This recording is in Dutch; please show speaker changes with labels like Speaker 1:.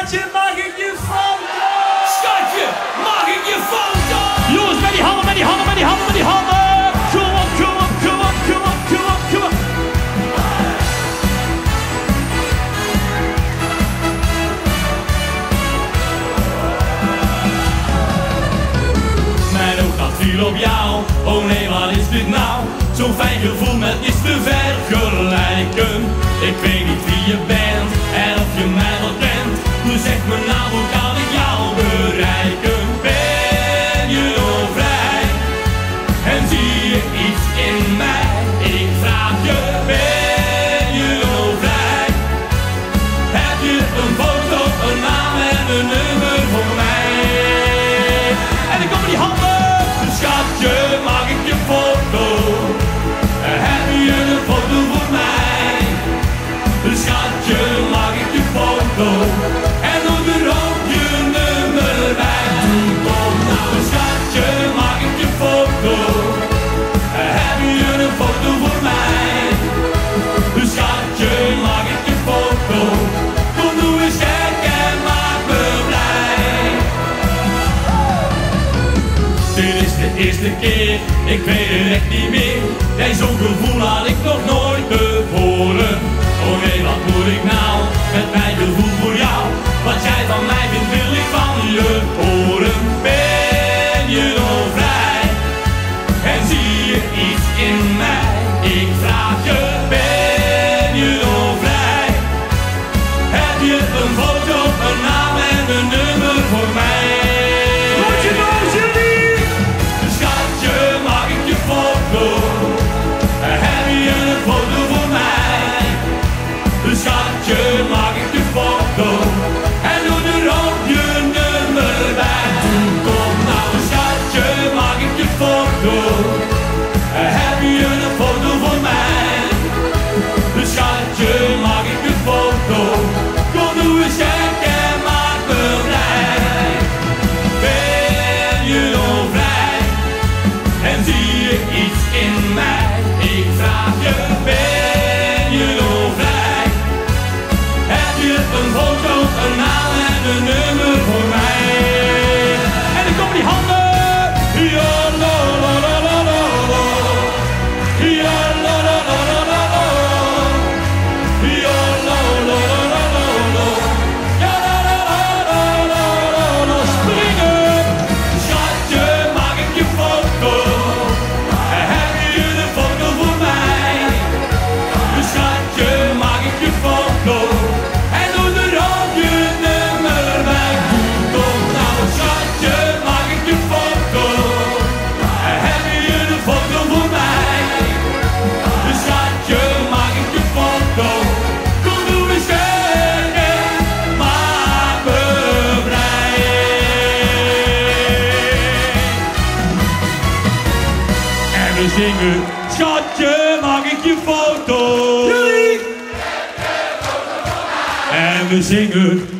Speaker 1: Schatje, mag ik je foto?
Speaker 2: Schatje, mag ik je foto?
Speaker 1: Jongens, met die handen, met die handen, met die handen, met die handen. Kom op, kom op, kom op, kom op, kom op, kom op.
Speaker 2: Mijn oog viel op jou, oh nee, wat is dit nou? Zo'n fijn gevoel met niets te vergelijken. Ik weet niet wie je bent en of je mij wat kent. Dus zeg me nou, hoe kan ik jou bereiken? Ben je nog vrij? En zie je iets in mij? Ik vraag je, ben je nog vrij? Heb je een foto, een naam en een nummer voor mij?
Speaker 1: En dan komen die handen.
Speaker 2: Schatje, mag ik je foto? Heb je een foto voor mij? Schatje, mag ik je foto? En doe er ook je nummer bij. Kom nou, schatje, mag ik je foto? Heb je een foto voor mij? Schatje, mag ik je foto? Kom, doe eens gek en maak me blij. Dit is de eerste keer, ik weet het echt niet meer. Nee, zo'n gevoel had ik nog nooit tevoren. Oh nee, wat moet ik nou met mijn gevoel voor jou? Wat jij van mij vindt, wil ik van je horen. Ben je nog vrij? En zie je iets in mij? Ik vraag je, ben je nog vrij? Heb je een foto, een naam en een nummer voor mij?
Speaker 1: Roodje, roodje, lief.
Speaker 2: Schatje, mag ik je foto? Heb je een foto voor mij? Schatje, mag ik je foto? En doe er ook je nummer bij. Kom nou, schatje, mag ik je foto? Heb je een foto voor mij? Schatje, mag ik je foto? Kom, doe eens gek en maak me blij. Ben je nog vrij? En zie je iets in mij? Ik vraag je, ben je nog vrij? Heb je een foto, een naam en een nummer voor mij?
Speaker 1: En dan komen die handen.
Speaker 2: Ja, la, la, la, la, la, la. Ja, la, la, la, la, la, la. Ja, la, la, la, la, la, la. Ja, la, la, la, la, la, la, la. Springen! Schatje, mag ik je foto? Heb je een foto voor mij? Schatje, mag ik je foto? En doe er ook je nummer bij. Kom nou, schatje, mag ik je foto? Heb je een foto voor mij? Schatje, mag ik je foto? Kom, doe eens gek en maak me blij. En we zingen, schatje, mag ik je foto?
Speaker 1: Jullie.
Speaker 2: En we zingen,